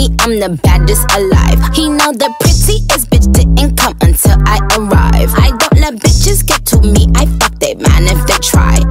I'm the baddest alive. He know the prettiest bitch didn't come until I arrive. I don't let bitches get to me, I fuck they man if they try.